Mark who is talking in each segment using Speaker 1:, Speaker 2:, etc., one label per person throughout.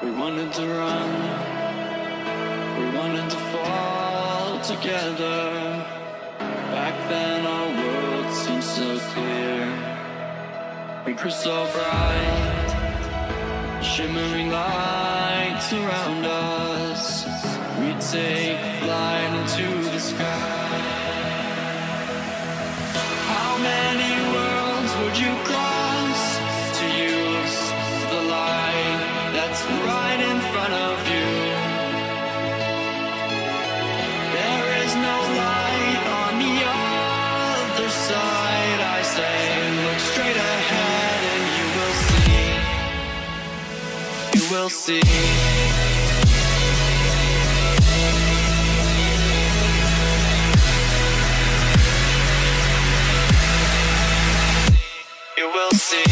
Speaker 1: We wanted to run, we wanted to fall together. Back then our world seemed so clear. We grew so bright, shimmering lights around us. We'd take flight into the sky. How many worlds would you cross to use the light that's right in front of you? There is no light on the other side. I say, look straight ahead and you will see. You will see. You will see.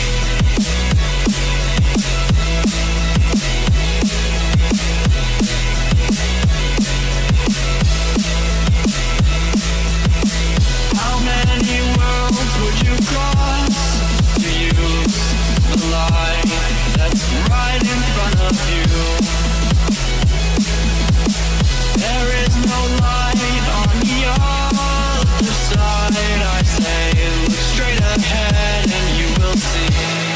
Speaker 1: How many worlds would you cross to use the light that's right in front of you? There is no light on the other side. I say, look straight ahead and you will see.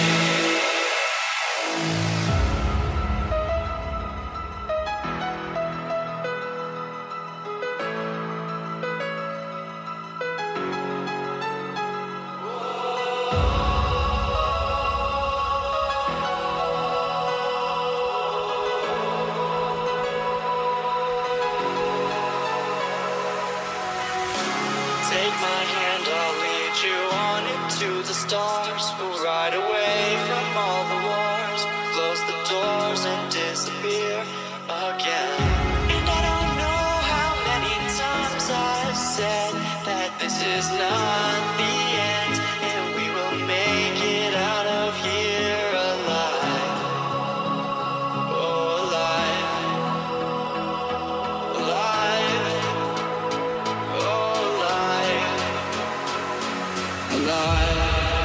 Speaker 1: Take my hand, I'll lead you on into the stars. We'll ride away from all the wars, close the doors and disappear again. And I don't know how many times I've said that this is not the end, and we will make it out of here alive. Oh, alive. Alive. Oh, alive. Alive.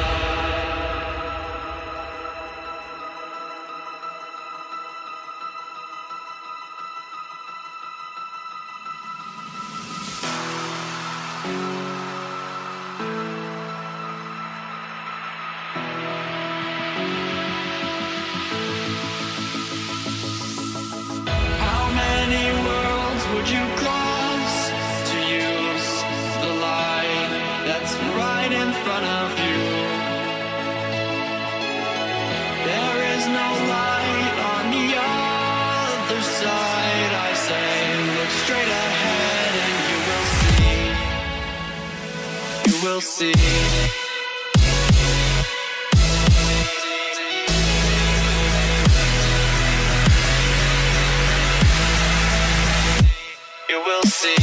Speaker 1: How many worlds would you cross to use the light that's right in front of you? There is no light on the other side. I say, look straight ahead and you will see. You will see. You will see.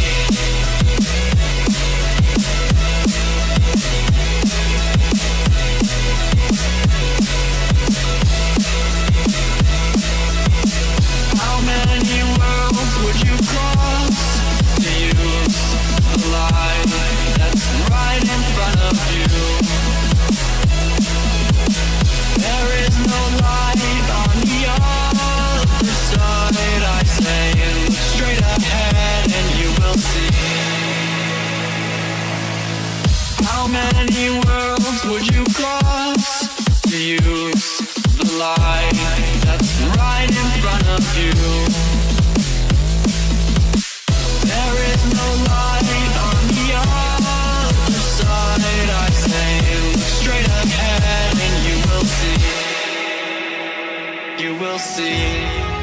Speaker 1: How many worlds would you cross to use the light that's right in front of you? There is no light on the other side. I say, look straight ahead and you will see. How many worlds would you cross to use the light that's right in front of you? There is no light on the other side. I say, look straight ahead and you will see. You will see.